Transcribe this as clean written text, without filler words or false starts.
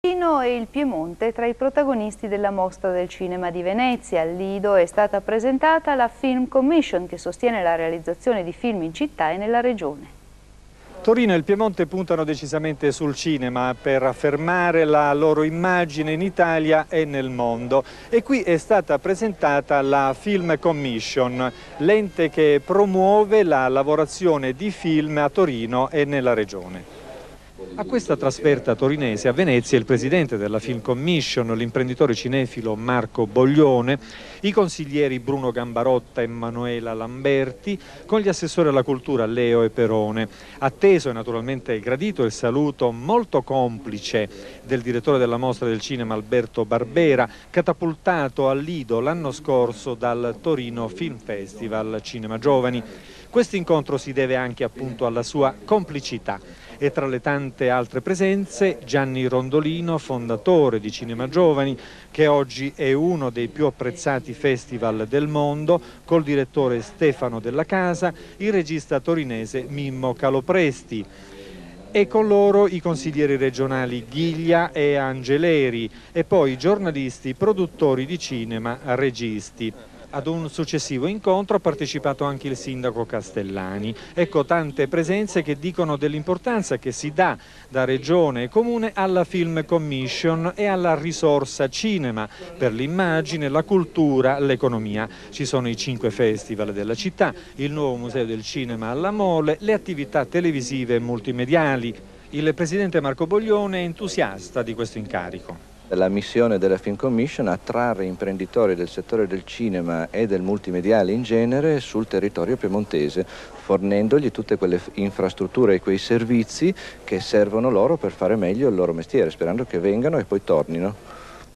Torino e il Piemonte tra i protagonisti della Mostra del Cinema di Venezia. Al Lido è stata presentata la Film Commission, che sostiene la realizzazione di film in città e nella regione. Torino e il Piemonte puntano decisamente sul cinema per affermare la loro immagine in Italia e nel mondo. E qui è stata presentata la Film Commission, l'ente che promuove la lavorazione di film a Torino e nella regione. A questa trasferta torinese a Venezia il presidente della Film Commission, l'imprenditore cinefilo Marco Boglione, i consiglieri Bruno Gambarotta e Emanuela Lamberti, con gli assessori alla cultura Leo e Perone. Atteso e naturalmente gradito il saluto molto complice del direttore della Mostra del Cinema Alberto Barbera, catapultato al Lido l'anno scorso dal Torino Film Festival Cinema Giovani. Questo incontro si deve anche appunto alla sua complicità. E tra le tante altre presenze Gianni Rondolino, fondatore di Cinema Giovani, che oggi è uno dei più apprezzati festival del mondo, col direttore Stefano Della Casa, il regista torinese Mimmo Calopresti. E con loro i consiglieri regionali Ghiglia e Angeleri e poi i giornalisti, produttori di cinema, registi. Ad un successivo incontro ha partecipato anche il sindaco Castellani. Ecco tante presenze che dicono dell'importanza che si dà da regione e comune alla Film Commission e alla risorsa cinema per l'immagine, la cultura, l'economia. Ci sono i 5 festival della città, il nuovo museo del cinema alla Mole, le attività televisive e multimediali. Il presidente Marco Boglione è entusiasta di questo incarico. La missione della Film Commission è attrarre imprenditori del settore del cinema e del multimediale in genere sul territorio piemontese, fornendogli tutte quelle infrastrutture e quei servizi che servono loro per fare meglio il loro mestiere, sperando che vengano e poi tornino.